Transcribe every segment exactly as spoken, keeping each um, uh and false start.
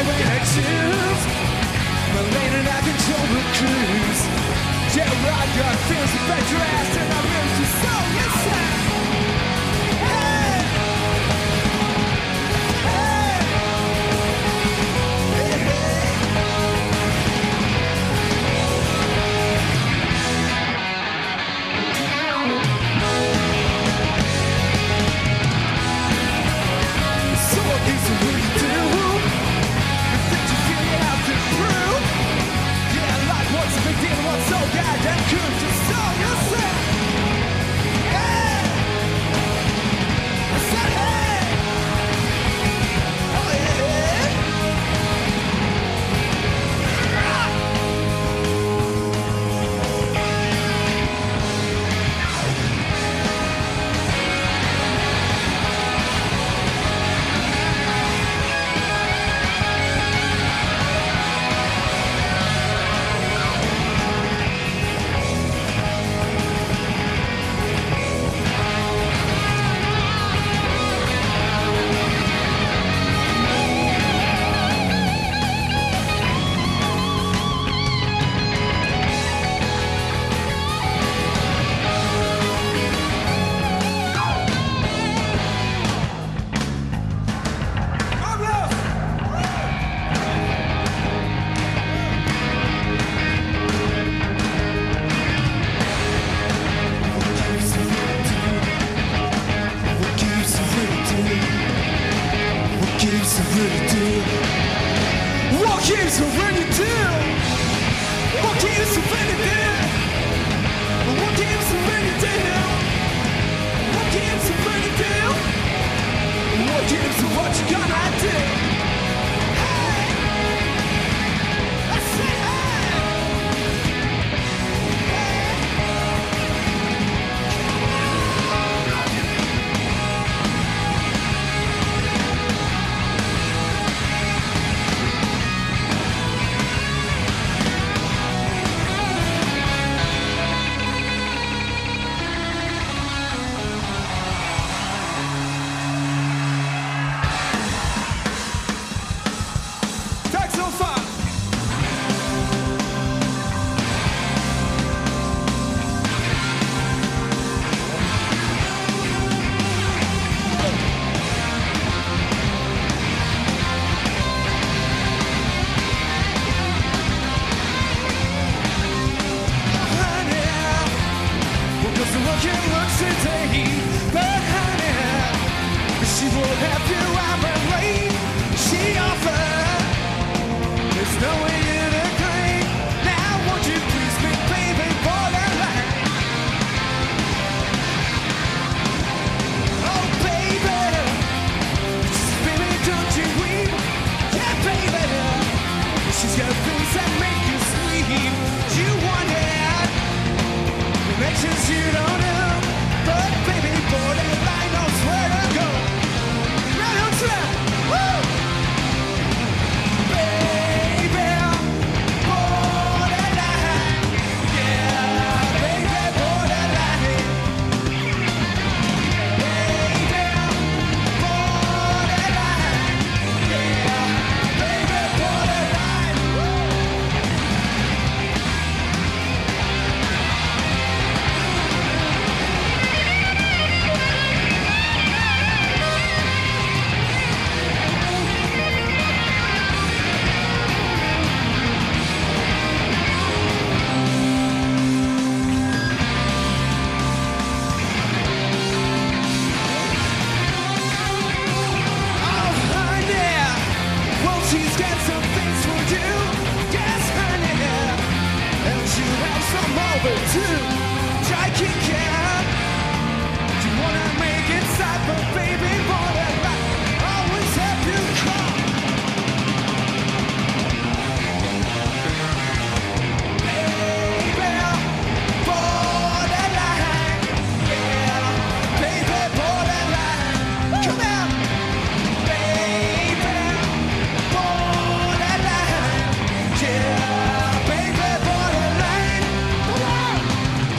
connections. My lane and I control the cruise. Yeah, right, got feels to bet your ass and I'm ready to sell yourself. Hey! Hey! Hey, hey! So what gives you what you do? You think you figured out the proof? Yeah, like what's the big deal? What's so goddamn cool? Just sell yourself. Hey! I said hey! Oh yeah! What keeps you when you do? What keeps you when you do? What keeps you when you do? What keeps you when you do? What keeps you what you gonna do? Hey! I said hey! Tack som fan! Honey, well, 'cause the look in looks today, but honey, she will have you out late. She offered. There's no way in a claim. Now won't you please be baby for that line? Oh baby, just baby don't you weep. Yeah baby, she's got things that make you sleep. You want it, connections you don't know. But baby for that line knows where to go. Right on track, woo! Baby, borderline, yeah, baby, borderline. Baby, borderline, yeah, baby, borderline. Oh, honey, well, she's got some things for you. Yes, honey, and you have some over too. Try kick out. You wanna make it stop, but baby, borderline, always have to call. Baby, borderline, yeah, baby, borderline. Come out, baby, borderline, yeah, baby, borderline. Come on.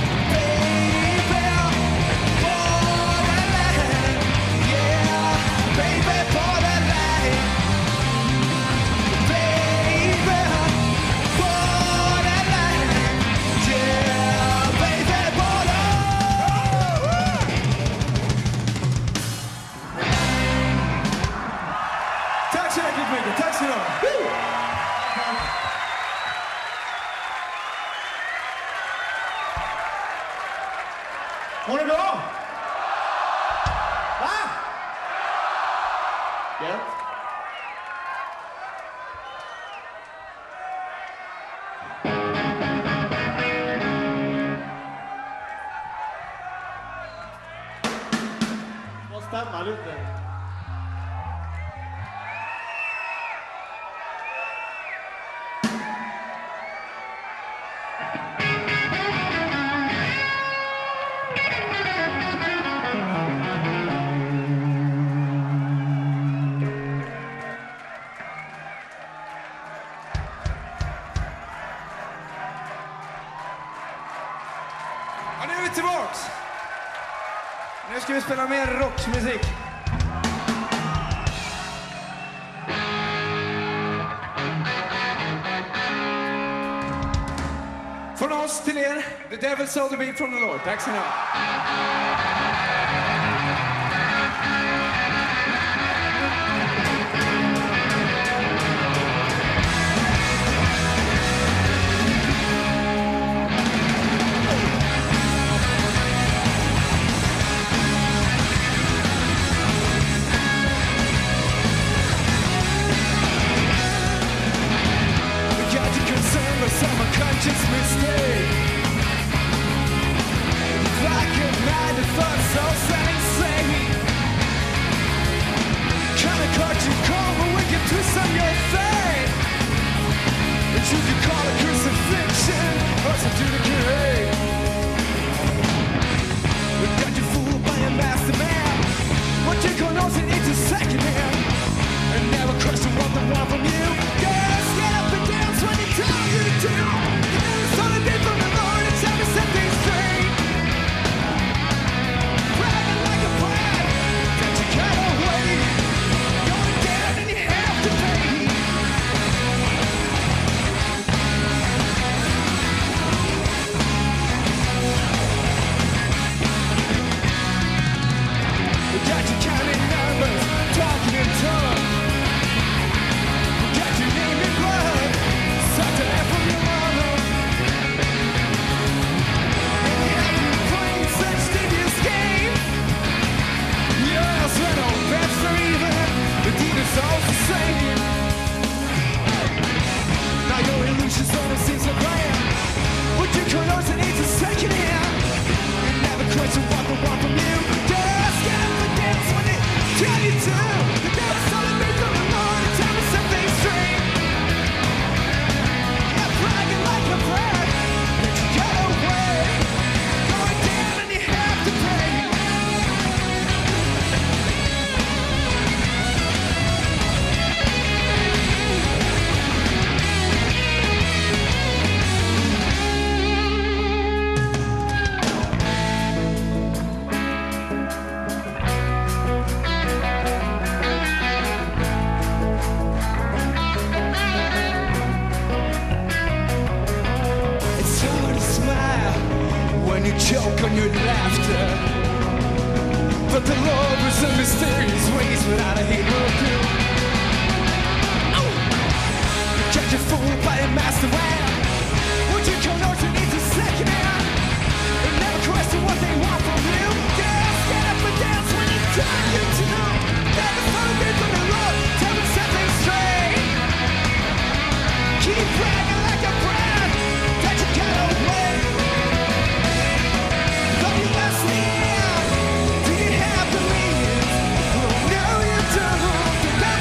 mycket. Tack så mycket. Mår ni bra? Va? Gött. Måste stämma lite. Ja, nu är vi tillbaks. Nu ska vi spela mer rockmusik. Från oss till er, The Devil Sold the Beat from the Lord. Tack så mycket. Some conscious mistake. Like a night that felt so insane. Kind of caught you cold, but we can twist on your fate. But you could call it crucifixion or some judicate. We got you fooled by a master man. What you call knows it into second hand. And never question what they want from you. Girls, get up and dance when you tell you to. You never saw the day from the Lord and tell me set things straight. Bragging like a brag that you can't away. Going down and you have to pay. We got you counting numbers, talking in tongues. Got your name in blood, sucked it out from your mother. And you have you playing such devious game. Yes, when no bets are even, the demon's all the same. Now your illusions only seem so grand. What you call knows it needs a second hand. You never question what they want from you. Just get up and dance when they tell you to. The devil's all the big from the Lord and tell me something straight. Yeah, bragging like a brag that you got away. Going down and you have to pay. It's hard to smile when you choke on your laughter. But the Lord was in mysterious ways without a hate or clue. Oh! You catch a fool by a master man. What you call knows it needs a second hand. And never question what they want from you. Just get up and dance when you tell you to. Never follow me from the Lord, tell me something straight. Keep bragging like a brand that you got away. Though you must leave, do you have the means? Oh, no, you don't.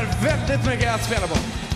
här väldigt mycket att spela på.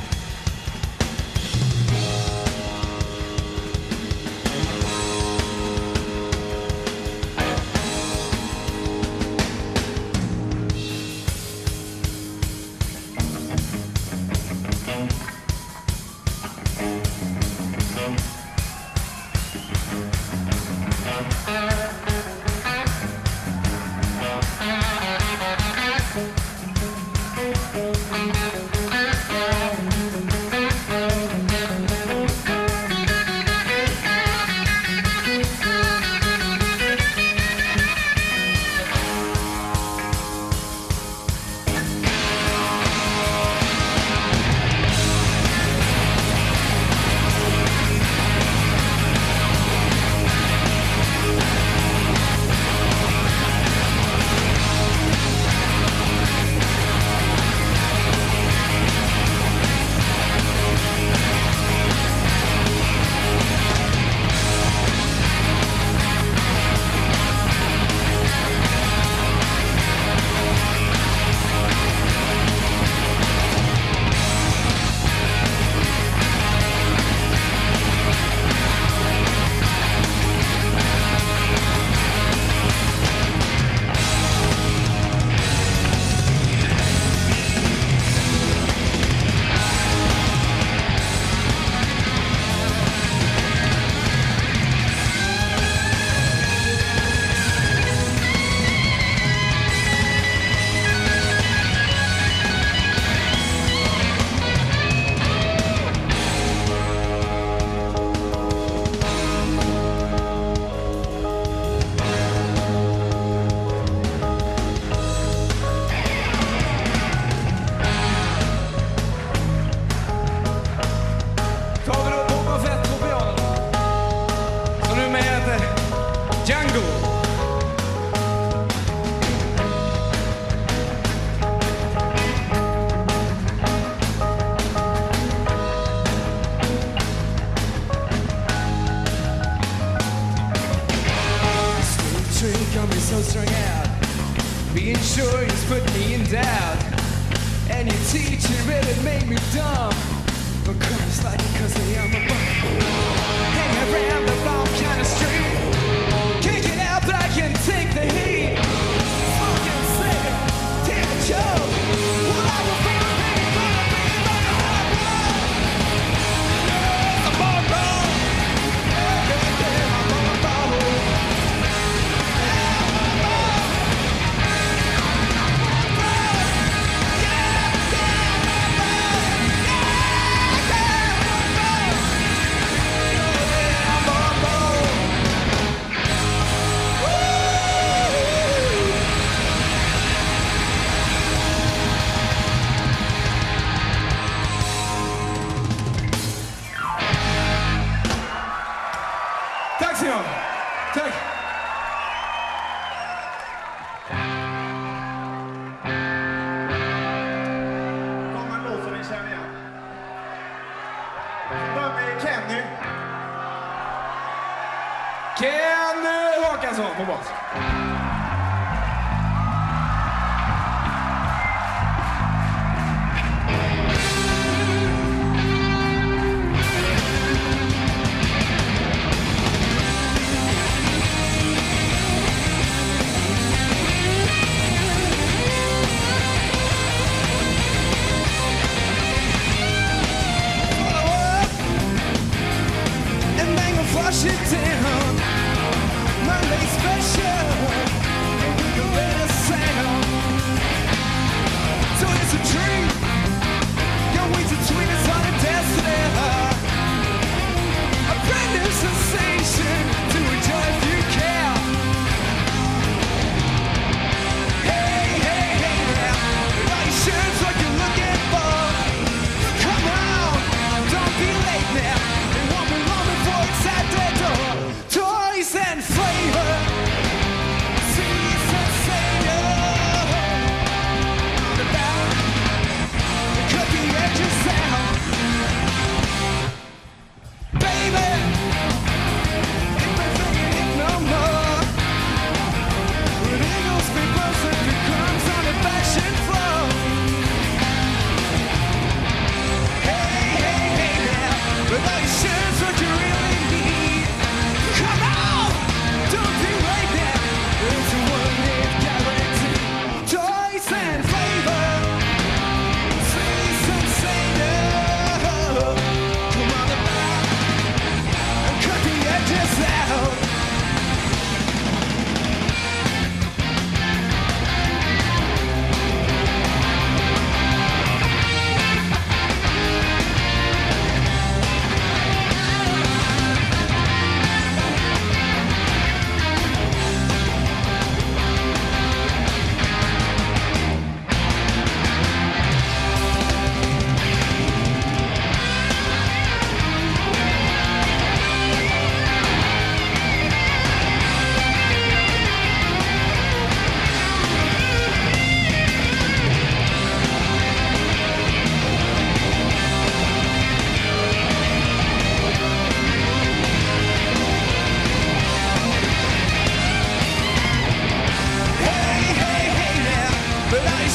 So strung out, being sure he's put me in doubt. And your teacher really made me dumb, but Christ, like it cause I am a bum. Hang around the wrong kind of street, can't get out but I can take the heat. Fucking sick, damn it, Joe. Well, I will be a big brother, big brother, hot rod. I'm on roll, yeah, yeah, I'm on roll. Tack så mycket. Tack. Kommer en låt som ni känner igen. Vi börjar med Kenny. Kenny Håkansson på bas. Flush it down, Monday special.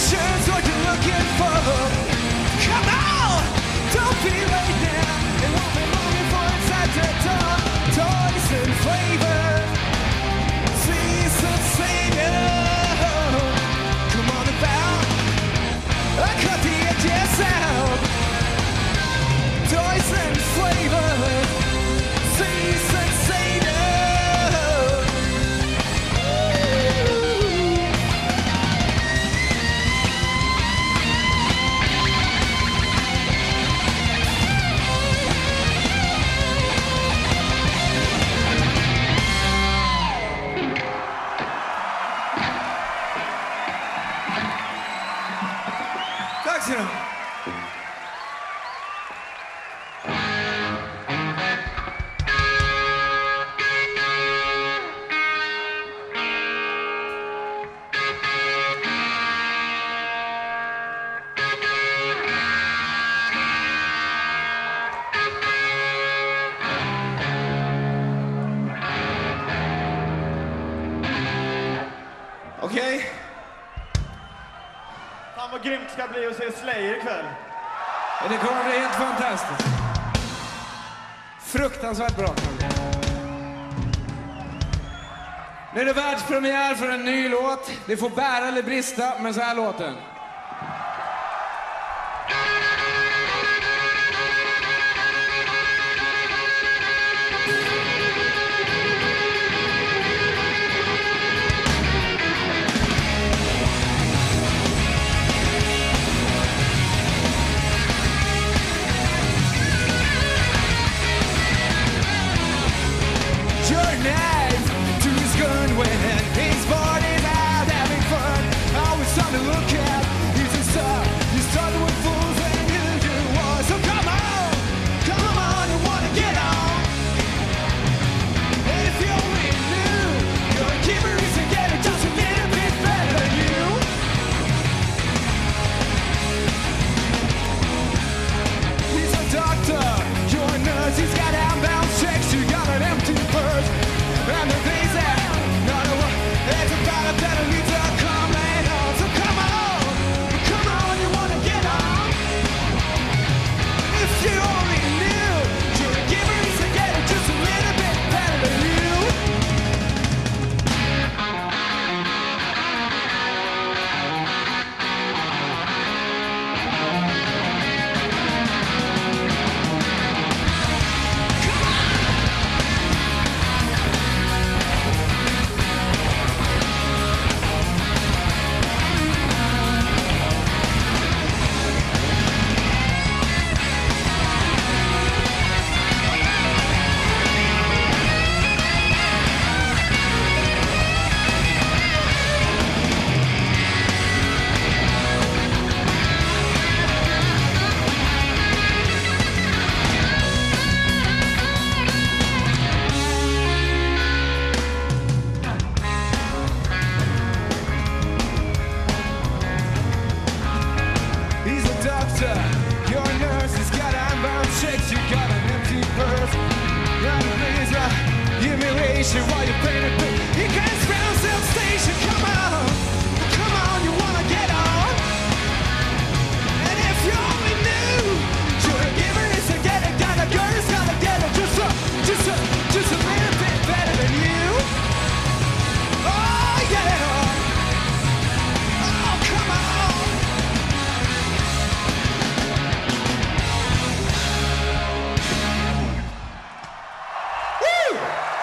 Emotions, what you're looking for. Come on, don't be late now. It won't be long before it's at the door. Toys and flavors, sweets and savior. Come on about, I cut the edges out. Toys and flavors, sweets and savior. Tack så mycket. Okej? Fan vad grymt det ska bli att se Slayer ikväll. Det kommer bli helt fantastiskt. Fruktansvärt bra. Nu är det världspremiär för en ny låt. Det får bära eller brista, men så här låten. While you're paying a bill, you can't spell self station. Come on, come on, you wanna get on? And if you only knew, you're a giver is a getter, got a girl is gotta get it, just a, just a, just a little bit better than you. Oh yeah, oh come on. Woo!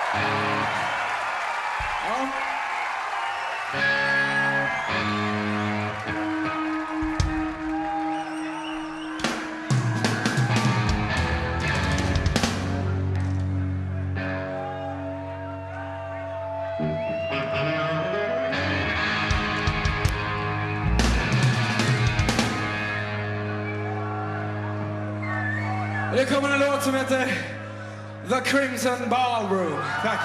Det kommer en låt som heter The Crimson Ballroom. Tack.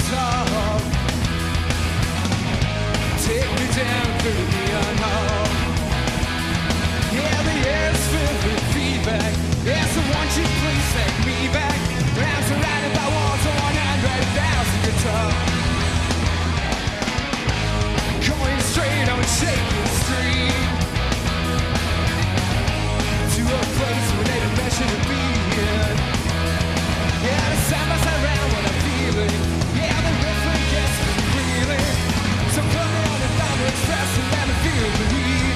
talk. Take me down through the neon hall. Yeah, the air's filled with feedback. Yeah, so won't you please take me back? When I'm surrounded by walls of one hundred thousand guitar. Going straight on Shaking Street to a place where they don't measure to be in. Yeah, the sound by side round what I'm feeling. Yeah, the rhythm gets me breathing. So put me on the Thunder Express and let me feel the heat.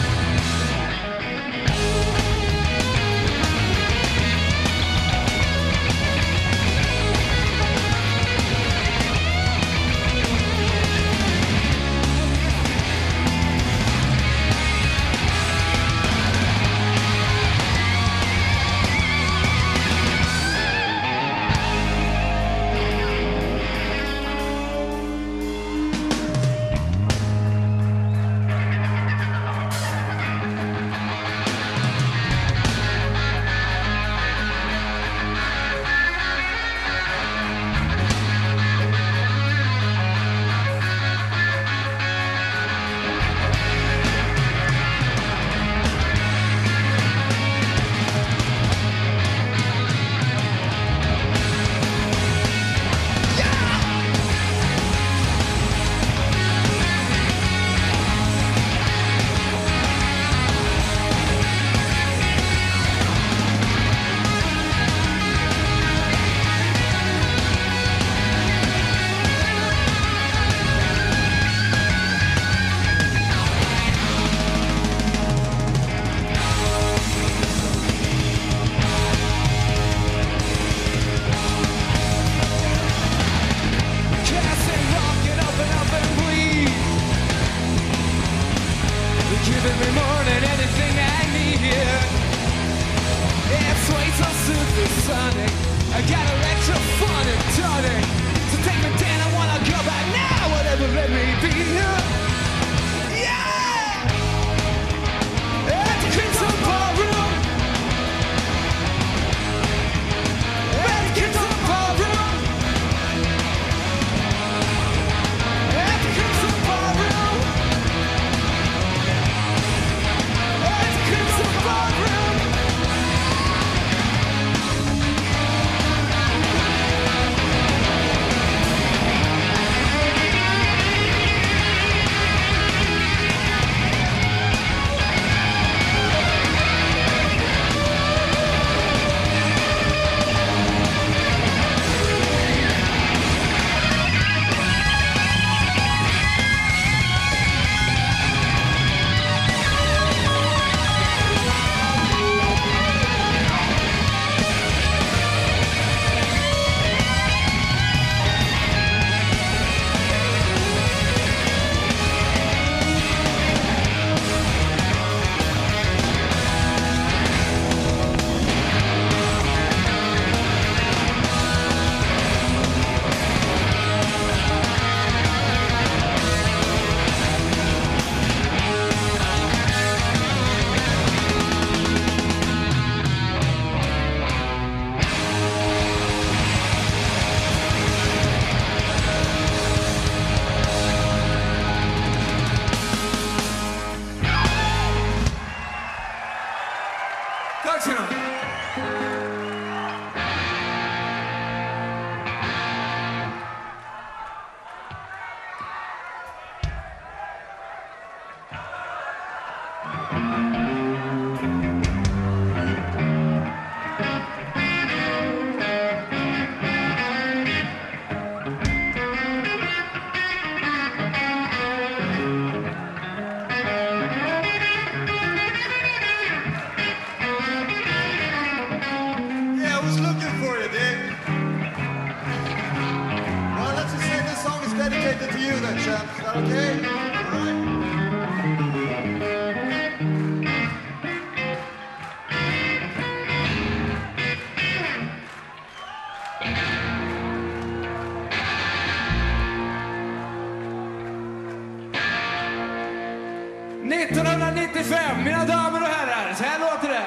nittonhundranittiofem, mina damer och herrar, så här låter det.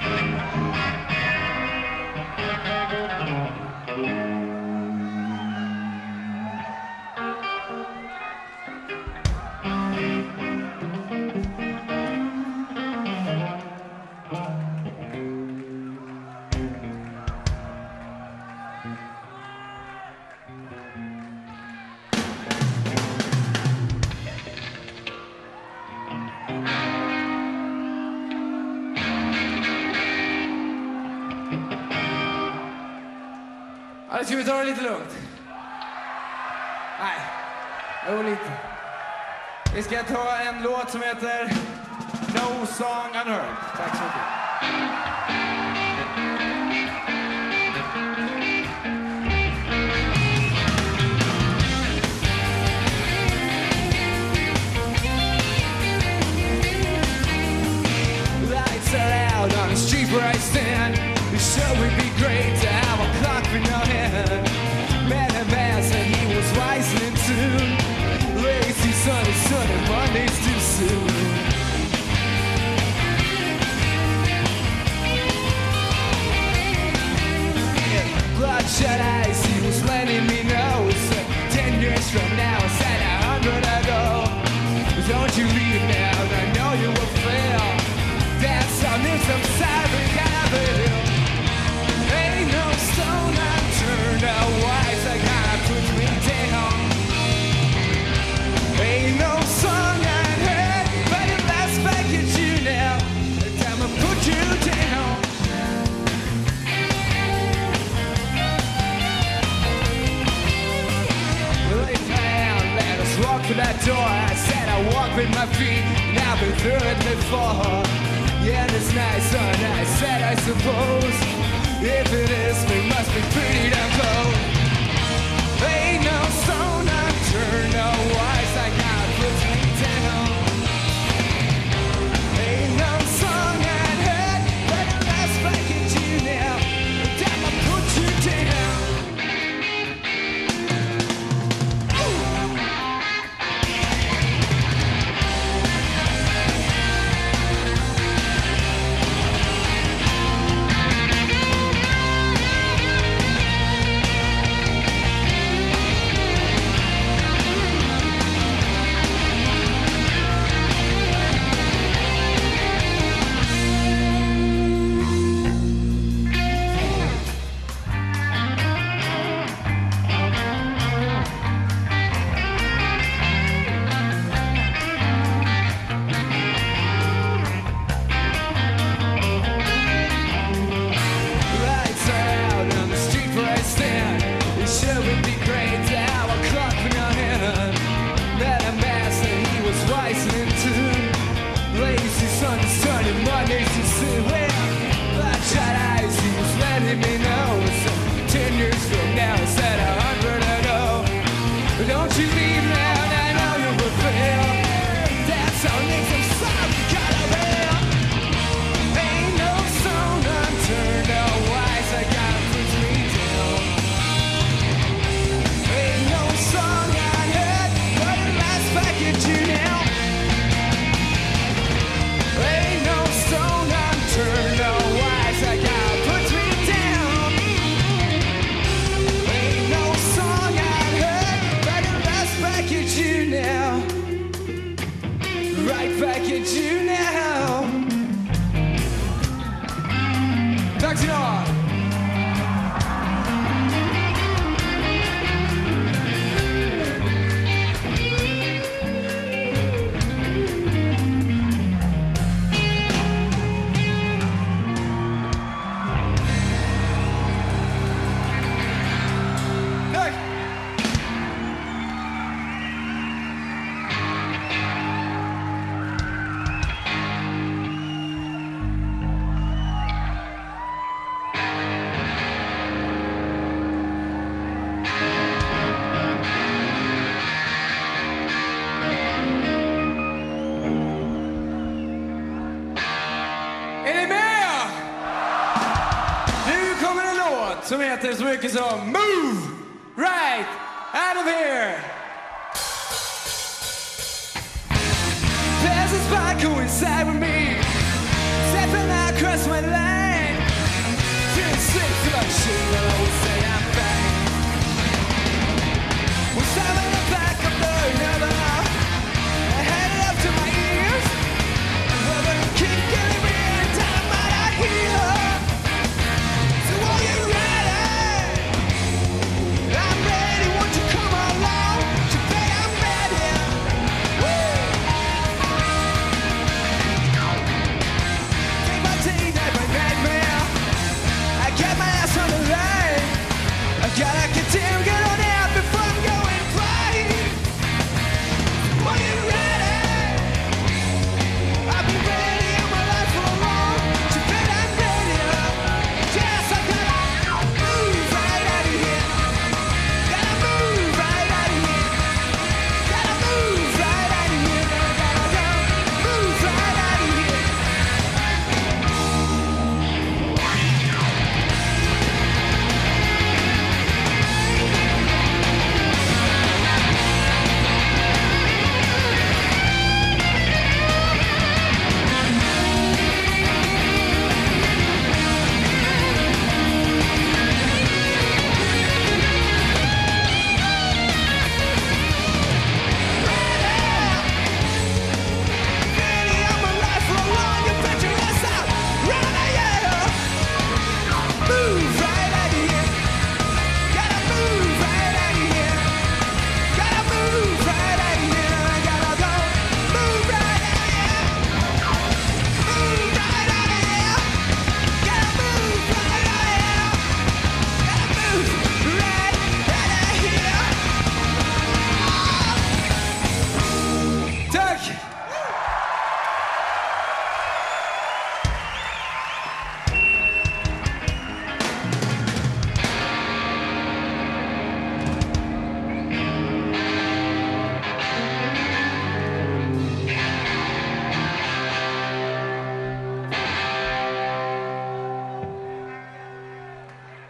Eller ska vi ta det lite lugnt? Nej, jo lite. Vi ska ta en låt som heter No Song Unheard. Tack så mycket. Lights are out on the street where I stand. It sure would be great to have a clock in your hand. Man and man said he was wise and in tune. Lazy Sunday, Sunday, Monday's too soon. Bloodshot eyes, he was letting me know. It's like ten years from now, I said a hundred ago. Don't you leave now, I know you will fail. Dance on this, I'm sorry, Avenue. Ain't no stone unturned, a wise I gotta put me down. Ain't no song I heard, but it lasts back at you now. The time I put you down. Well, lay down, let us walk through that door. I said I walk with my feet, and I've been through it before. Yeah, it's nice, so nice, said I suppose. If it is, we must be pretty damn close. Ain't no stone unturned, no wise I gotta put me down. Ain't no song I heard, but it lasts back at you now. The time I put you down. Som heter så mycket som Move Right Out of Here. There's a spark coincide with me, stepping across my line.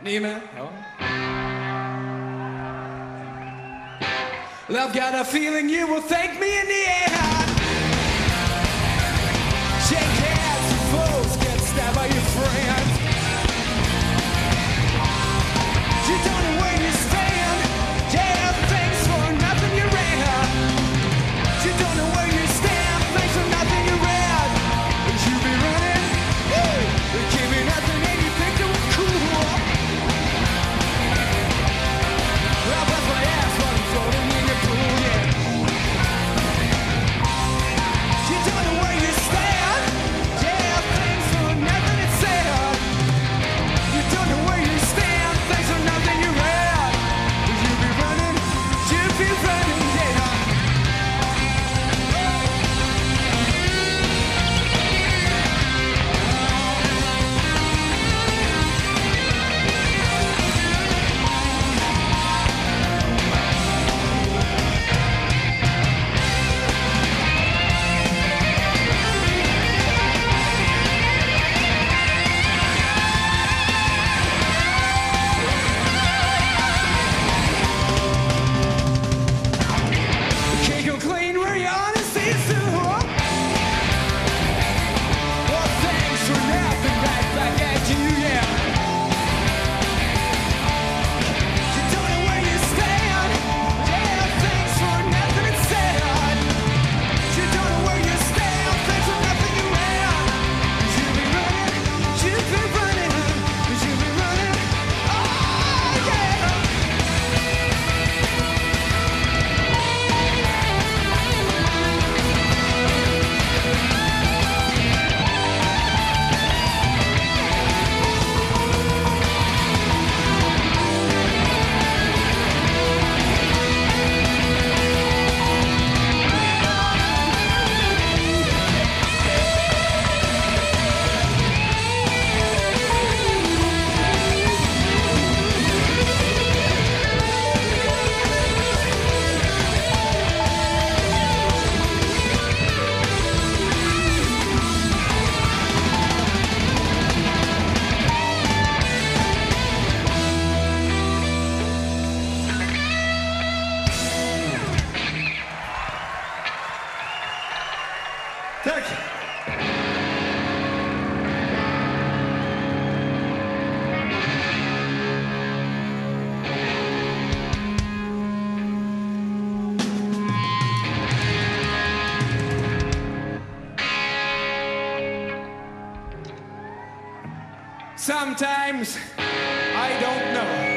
Ni med? Ja. Well, I've got a feeling you will thank me in the end. Shake hands, you fools, get stabbed by your friends. You don't know where you stand. Yeah, thanks for nothing you ran. You don't know where you stand. Thanks for nothing you ran. But you be running, woo, they give me nothing and you think it was cool. Well, I bust my ass while I'm floating in your pool, yeah. You don't know where you stand. Yeah, thanks for nothing it's said. You don't know where you stand. Thanks for nothing you read. You be running, you be running, yeah. Can't go clean where your honesty is too. Well, thanks for nothing, right back at you, yeah. You don't know where you stand. Yeah, thanks for nothing it's said. You don't know where you stand. Thanks for nothing you ran. You be running, you be running, you be running. Oh, yeah. Tack! Sometimes I don't know.